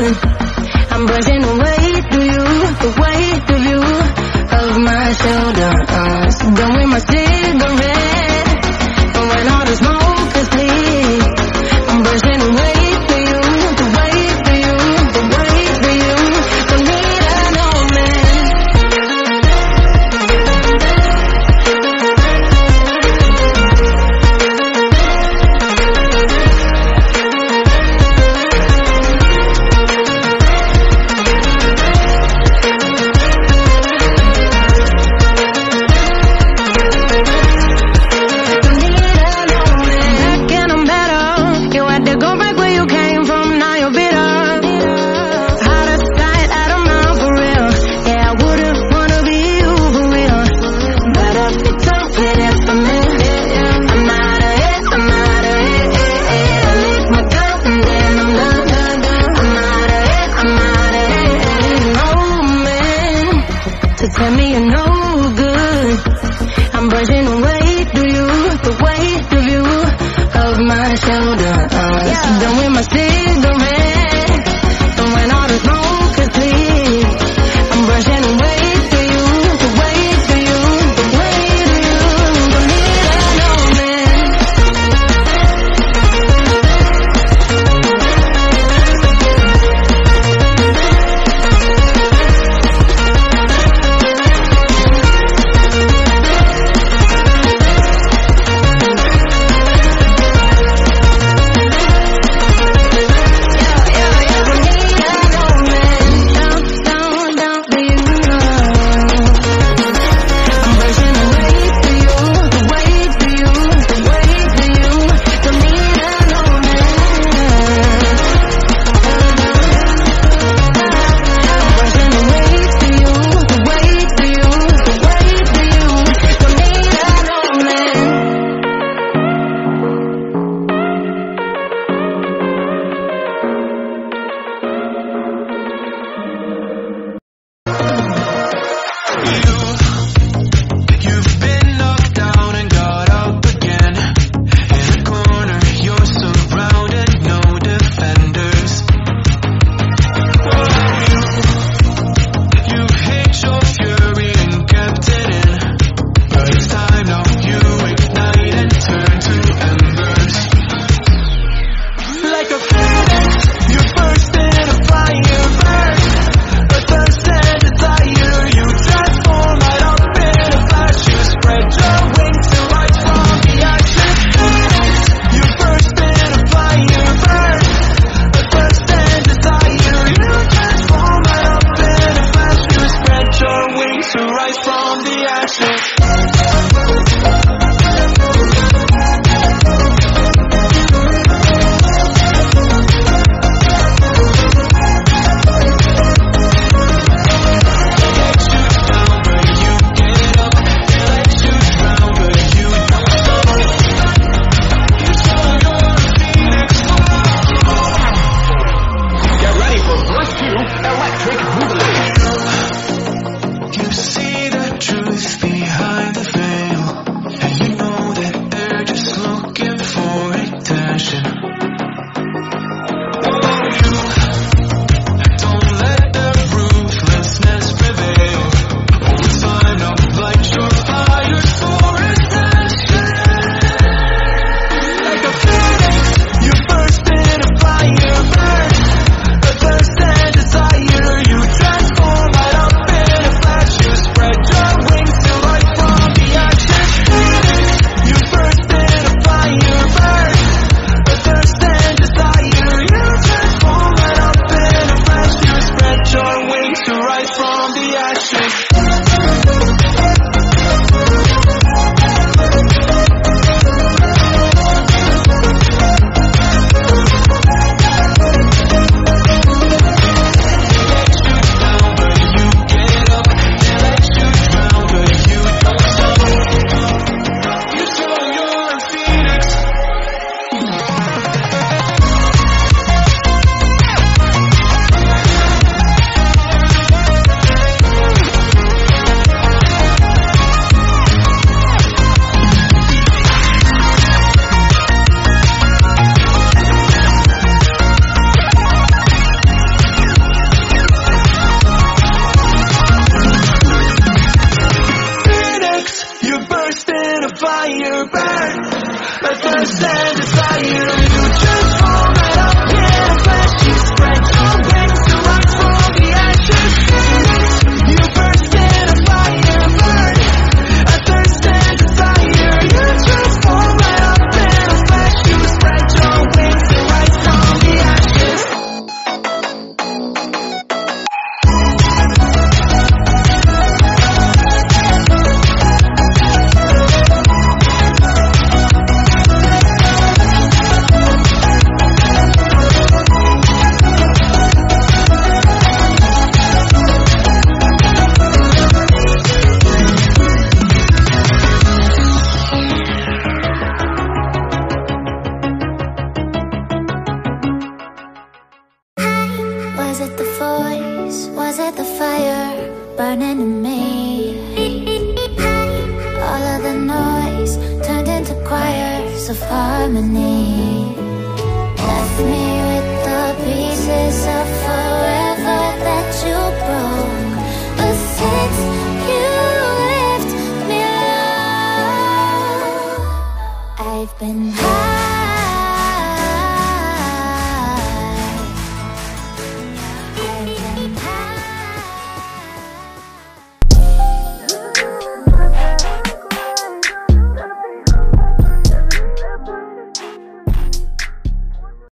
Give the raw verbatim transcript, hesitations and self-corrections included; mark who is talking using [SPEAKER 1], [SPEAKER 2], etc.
[SPEAKER 1] I'm brushing the weight of you, the weight of you, of my shoulders. Done with my cigarette, and when all the smoke is clear, I'm brushing the weight of you, the weight of you, the weight of you. Don't need a no man.
[SPEAKER 2] Was it the voice? Was it the fire burning in me? All of the noise turned into choirs of harmony. Left me with the pieces of forever that you broke. But since you left me alone, I've been